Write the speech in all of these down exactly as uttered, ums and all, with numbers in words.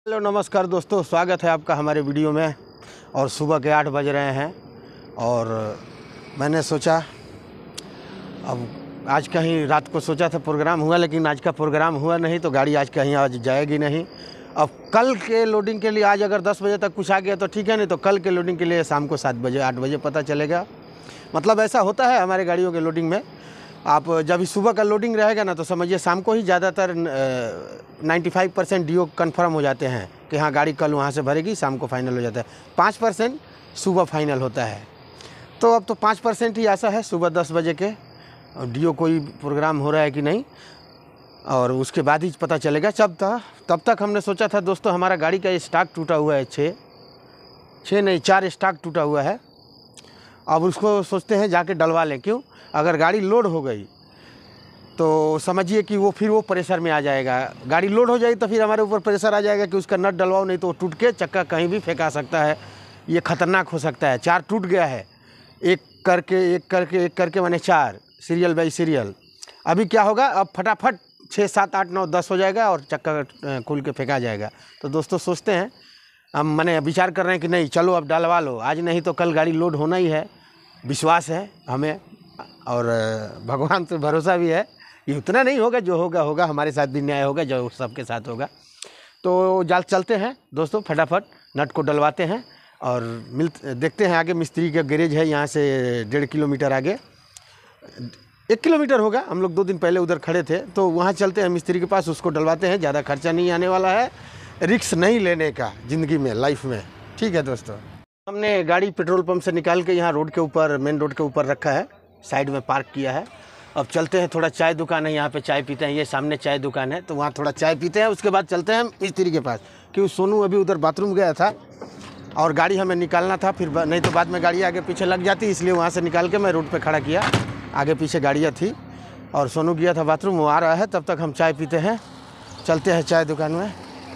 Hello नमस्कार दोस्तों, स्वागत है आपका हमारे वीडियो में। और सुबह के आठ बज रहे हैं और मैंने सोचा अब आज कहीं रात को सोचा था प्रोग्राम हुआ, लेकिन आज का प्रोग्राम हुआ नहीं तो गाड़ी आज कहीं आज जाएगी नहीं। अब कल के लोडिंग के लिए आज अगर दस बजे तक कुछ आ गया तो ठीक है, नहीं तो कल के लोडिंग के लिए शाम को सात बजे आठ बजे पता चलेगा। मतलब ऐसा होता है हमारे गाड़ियों के लोडिंग में। आप जब सुबह का लोडिंग रहेगा ना तो समझिए शाम को ही ज़्यादातर पचानवे परसेंट डी ओ कन्फर्म हो जाते हैं कि हाँ गाड़ी कल वहाँ से भरेगी, शाम को फाइनल हो जाता है। पाँच परसेंट सुबह फाइनल होता है। तो अब तो पाँच परसेंट ही आशा है सुबह दस बजे के डी ओ कोई प्रोग्राम हो रहा है कि नहीं, और उसके बाद ही पता चलेगा। जब तक तब तक हमने सोचा था दोस्तों, हमारा गाड़ी का स्टॉक टूटा हुआ है, छः छः नहीं चार स्टॉक टूटा हुआ है। अब उसको सोचते हैं जाके डलवा लें। क्यों? अगर गाड़ी लोड हो गई तो समझिए कि वो फिर वो प्रेशर में आ जाएगा। गाड़ी लोड हो जाएगी तो फिर हमारे ऊपर प्रेशर आ जाएगा कि उसका नट डलवाओ, नहीं तो वो टूट के चक्का कहीं भी फेंका सकता है। ये खतरनाक हो सकता है। चार टूट गया है, एक करके एक करके एक करके मैंने चार सीरियल बाई सीरियल। अभी क्या होगा, अब फटाफट छः सात आठ नौ दस हो जाएगा और चक्का खुल के फेंका जाएगा। तो दोस्तों सोचते हैं, हम मैंने विचार कर रहे हैं कि नहीं चलो अब डलवा लो, आज नहीं तो कल गाड़ी लोड होना ही है। विश्वास है हमें और भगवान से भरोसा भी है कि उतना नहीं होगा, जो होगा होगा, हमारे साथ भी न्याय होगा जो सबके साथ होगा। तो जाल चलते हैं दोस्तों, फटाफट नट को डलवाते हैं और मिल देखते हैं। आगे मिस्त्री का गैरेज है, यहाँ से डेढ़ किलोमीटर आगे, एक किलोमीटर होगा। हम लोग दो दिन पहले उधर खड़े थे, तो वहाँ चलते हैं मिस्त्री के पास, उसको डलवाते हैं। ज़्यादा खर्चा नहीं आने वाला है, रिस्क नहीं लेने का ज़िंदगी में, लाइफ में। ठीक है दोस्तों, हमने गाड़ी पेट्रोल पंप से निकाल के यहाँ रोड के ऊपर, मेन रोड के ऊपर रखा है, साइड में पार्क किया है। अब चलते हैं, थोड़ा चाय दुकान है यहाँ पे, चाय पीते हैं। ये सामने चाय दुकान है तो वहाँ थोड़ा चाय पीते हैं। उसके बाद चलते हैं मिस्त्री के पास, क्योंकि सोनू अभी उधर बाथरूम गया था और गाड़ी हमें निकालना था, फिर नहीं तो बाद में गाड़ी आगे पीछे लग जाती, इसलिए वहाँ से निकाल के मैं रोड पे खड़ा किया। आगे पीछे गाड़ियाँ थी और सोनू गया था बाथरूम, वो आ रहा है। तब तक हम चाय पीते हैं, चलते हैं चाय दुकान में।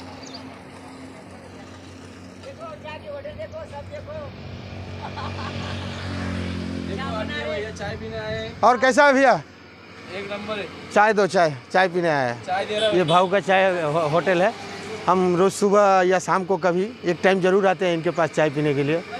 चाय पीने आए। और कैसा है भैया? एक नंबर है। चाय दो, चाय चाय पीने आया है। चाय दे रहा हूं। ये भाव का चाय हो, होटल है। हम रोज़ सुबह या शाम को कभी एक टाइम ज़रूर आते हैं इनके पास चाय पीने के लिए।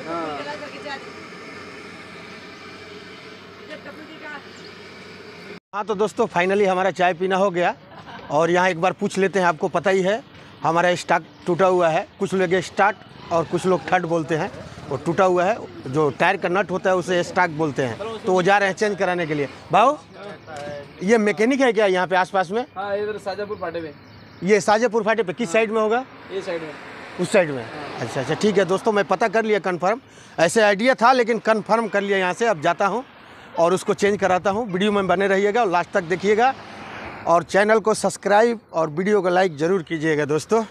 हाँ तो दोस्तों फाइनली हमारा चाय पीना हो गया। और यहाँ एक बार पूछ लेते हैं, आपको पता ही है हमारा स्टॉक टूटा हुआ है। कुछ लोग स्टार्ट और कुछ लोग थर्ड बोलते हैं। वो टूटा हुआ है, जो टायर का नट होता है उसे स्टॉक बोलते हैं। तो वो जा रहे हैं चेंज कराने के लिए। भाव ये मैकेनिक है क्या यहाँ पे आसपास में? हाँ, इधर शाजापुर फाटे पे। ये शाजापुर फाटे पे किस साइड में होगा? ये साइड में, उस साइड में। अच्छा अच्छा ठीक है दोस्तों, मैं पता कर लिया कंफर्म। ऐसे आइडिया था लेकिन कंफर्म कर लिया यहाँ से। अब जाता हूँ और उसको चेंज कराता हूँ। वीडियो में बने रहिएगा और लास्ट तक देखिएगा, और चैनल को सब्सक्राइब और वीडियो को लाइक ज़रूर कीजिएगा दोस्तों।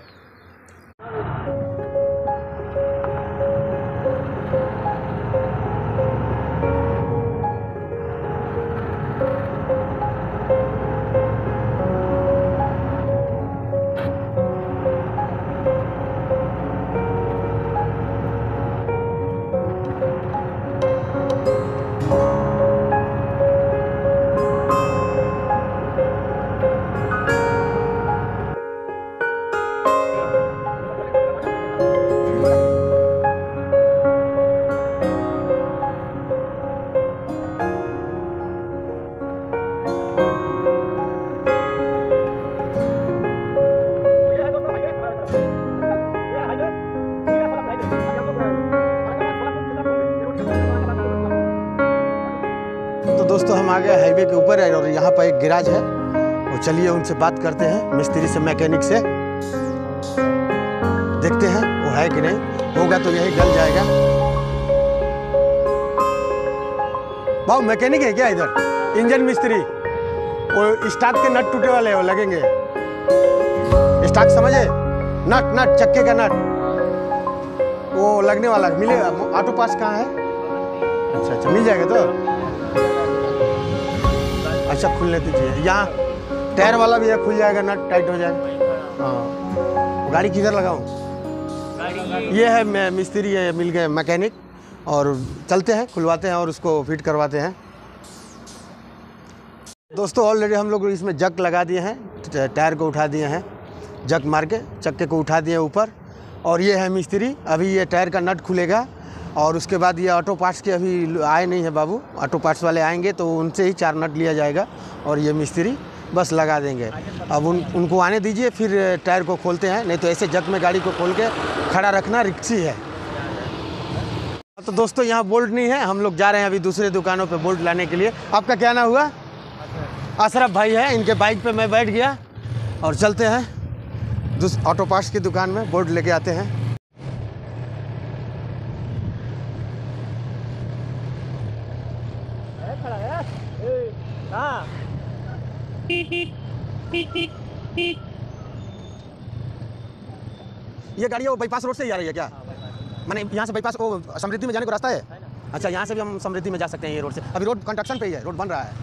दोस्तों हम आ गए हाईवे के ऊपर है और यहाँ पर एक गैराज है। तो चलिए उनसे बात करते हैं, मिस्त्री से, मैकेनिक से। देखते हैं वो है कि नहीं, होगा तो यही गल जाएगा। भाव मैकेनिक है क्या इधर? इंजन मिस्त्री। वो स्टार्ट के नट टूटे वाले वो लगेंगे, स्टार्ट समझे, नट नट चक्के का नट वो लगने वाला मिलेगा। ऑटो पास कहाँ है? अच्छा अच्छा मिल जाएगा तो अच्छा, खुलने दीजिए। यहाँ टायर वाला भी है, खुल जाएगा, नट टाइट हो जाएगा। हाँ गाड़ी किधर लगाऊं? ये है मैं मिस्त्री है, मिल गए मैकेनिक। और चलते हैं, खुलवाते हैं और उसको फिट करवाते हैं। दोस्तों ऑलरेडी हम लोग इसमें जक लगा दिए हैं, टायर को उठा दिए हैं। जग मार के चक्के को उठा दिए ऊपर। और ये है मिस्त्री, अभी ये टायर का नट खुलेगा और उसके बाद ये ऑटो पार्ट्स के अभी आए नहीं है बाबू, ऑटो पार्ट्स वाले आएंगे तो उनसे ही चार नट लिया जाएगा और ये मिस्त्री बस लगा देंगे। अब उन उनको आने दीजिए, फिर टायर को खोलते हैं, नहीं तो ऐसे जग में गाड़ी को खोल के खड़ा रखना रिक्सी है। तो दोस्तों यहाँ बोल्ट नहीं है, हम लोग जा रहे हैं अभी दूसरे दुकानों पे बोल्ट लाने के लिए। आपका क्या नाम हुआ? अशरफ भाई है, इनके बाइक पे मैं बैठ गया और चलते हैं दूस ऑटो पार्ट्स की दुकान में, बोल्ट लेके आते हैं। ये गाड़ी वो बाईपास रोड से ही आ रही है क्या? मैंने यहाँ से बाईपास वो समृद्धि में जाने को रास्ता है? अच्छा, यहाँ से भी हम समृद्धि में जा सकते हैं ये रोड से। अभी रोड कंस्ट्रक्शन पे ही है, रोड बन रहा है।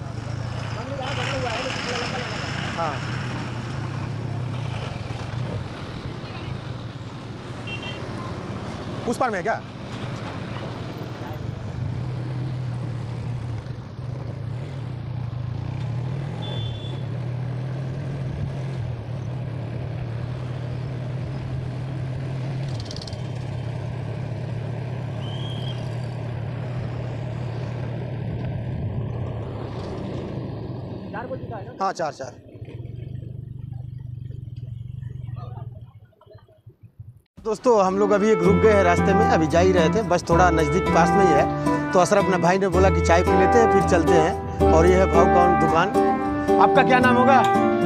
हाँ, उस पार में है क्या? हाँ, चार चार। दोस्तों हम लोग अभी एक रुक गए हैं रास्ते में, अभी जा ही रहे थे, बस थोड़ा नज़दीक पास में ही है। तो अशरफ अपने भाई ने बोला कि चाय पी लेते हैं फिर चलते हैं। और ये है भाव कौन दुकान। आपका क्या नाम होगा?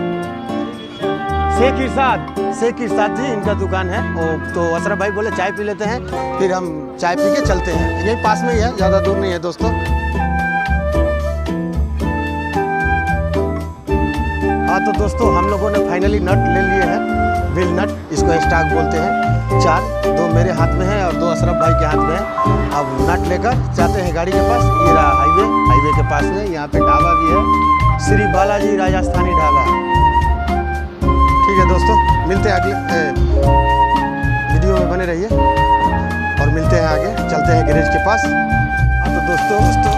शेख इरशाद। शेख इरशाद जी इनका दुकान है। और तो अशरफ भाई बोले चाय पी लेते हैं, फिर हम चाय पी के चलते हैं। यही पास में ही है, ज़्यादा दूर नहीं है दोस्तों। हाँ तो दोस्तों हम लोगों ने फाइनली नट ले लिए हैं, व्हील नट, इसको स्टॉक बोलते हैं। चार, दो मेरे हाथ में है और दो अशरफ भाई के हाथ में है। अब नट लेकर जाते हैं गाड़ी के पास। ये रहा हाईवे, हाईवे के पास में यहाँ पे ढाबा भी है, श्री बालाजी राजस्थानी ढाबा। ठीक है दोस्तों, मिलते हैं अगले वीडियो में, बने रहिए और मिलते हैं आगे। चलते हैं गैरेज के पास। हाँ तो दोस्तों दोस्तों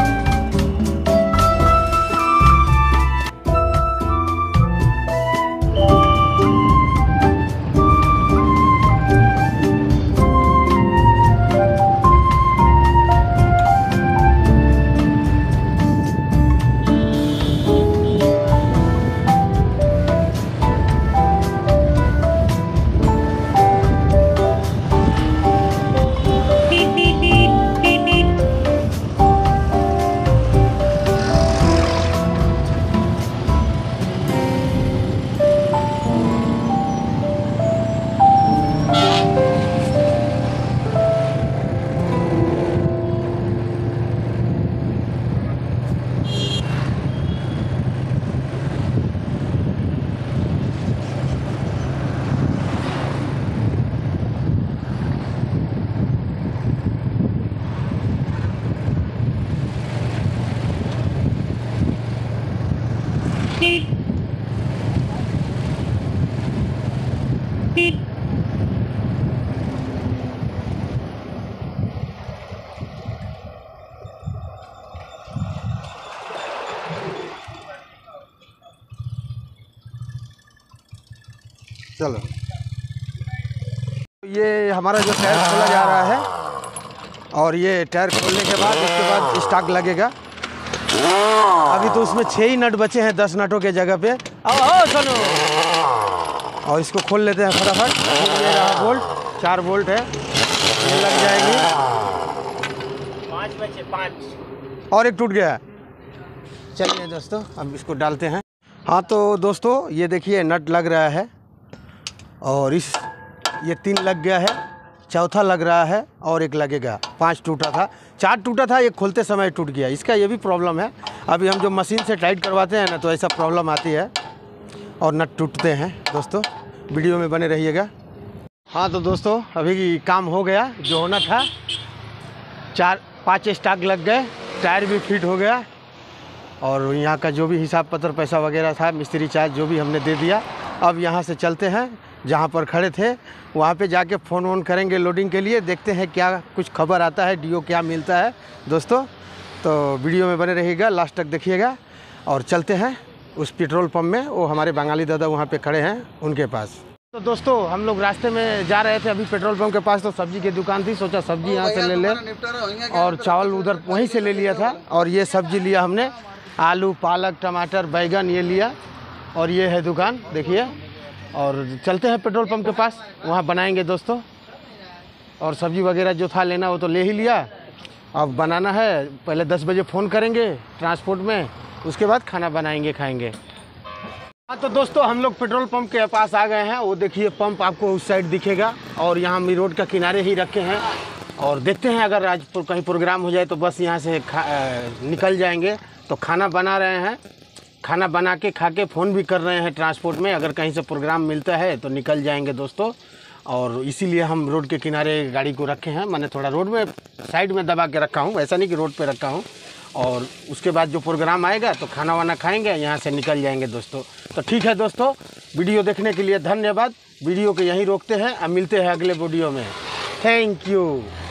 चलो, ये हमारा जो टायर खोला जा रहा है और ये टायर खोलने के बाद उसके बाद स्टॉक लगेगा। अभी तो उसमें छः ही नट बचे हैं दस नटों के जगह पे। आओ सुनो, और इसको खोल लेते हैं फटाफट। ये रहा बोल्ट, चार बोल्ट है, ये लग जाएगी। पाँच बचे, पाँच और एक टूट गया है। चलिए दोस्तों अब इसको डालते हैं। हाँ तो दोस्तों ये देखिए नट लग रहा है और इस ये तीन लग गया है, चौथा लग रहा है और एक लगेगा। पांच टूटा था, चार टूटा था, एक खोलते समय टूट गया। इसका ये भी प्रॉब्लम है। अभी हम जो मशीन से टाइट करवाते हैं ना तो ऐसा प्रॉब्लम आती है और नट टूटते हैं। दोस्तों वीडियो में बने रहिएगा। हाँ तो दोस्तों अभी काम हो गया जो होना था। चार पाँच स्टॉक लग गए, टायर भी फिट हो गया और यहाँ का जो भी हिसाब पत्र पैसा वगैरह था, मिस्त्री चार्ज जो भी हमने दे दिया। अब यहाँ से चलते हैं जहाँ पर खड़े थे वहाँ पे जाके फ़ोन वोन करेंगे लोडिंग के लिए। देखते हैं क्या कुछ खबर आता है, डीओ क्या मिलता है दोस्तों। तो वीडियो में बने रहिएगा, लास्ट तक देखिएगा। और चलते हैं उस पेट्रोल पंप में, वो हमारे बंगाली दादा वहाँ पे खड़े हैं उनके पास। तो दोस्तों हम लोग रास्ते में जा रहे थे अभी पेट्रोल पंप के पास, तो सब्जी की दुकान थी, सोचा सब्जी यहाँ से ले ले, और चावल उधर वहीं से ले लिया था। और ये सब्जी लिया हमने, आलू, पालक, टमाटर, बैगन ये लिया, और ये है दुकान देखिए। और चलते हैं पेट्रोल पंप के पास, वहाँ बनाएंगे दोस्तों। और सब्जी वगैरह जो था लेना वो तो ले ही लिया, अब बनाना है। पहले दस बजे फ़ोन करेंगे ट्रांसपोर्ट में, उसके बाद खाना बनाएंगे, खाएंगे। हाँ तो दोस्तों हम लोग पेट्रोल पंप के पास आ गए हैं। वो देखिए पंप आपको उस साइड दिखेगा, और यहाँ हम रोड का किनारे ही रखे हैं। और देखते हैं अगर आज कहीं प्रोग्राम हो जाए तो बस यहाँ से खा निकल जाएंगे। तो खाना बना रहे हैं, खाना बना के खा के फ़ोन भी कर रहे हैं ट्रांसपोर्ट में, अगर कहीं से प्रोग्राम मिलता है तो निकल जाएंगे दोस्तों। और इसीलिए हम रोड के किनारे गाड़ी को रखे हैं, मैंने थोड़ा रोड में साइड में दबा के रखा हूँ, ऐसा नहीं कि रोड पे रखा हूँ। और उसके बाद जो प्रोग्राम आएगा तो खाना वाना खाएंगे, यहाँ से निकल जाएंगे दोस्तों। तो ठीक है दोस्तों, वीडियो देखने के लिए धन्यवाद। वीडियो को यहीं रोकते हैं और मिलते हैं अगले वीडियो में। Thank you.